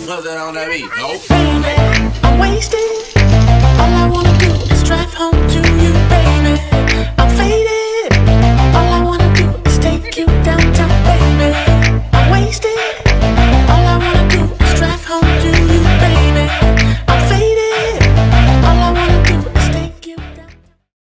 What's that on that beat? Nope. Baby, I'm wasted. All I wanna do is drive home to you, baby. I'm faded.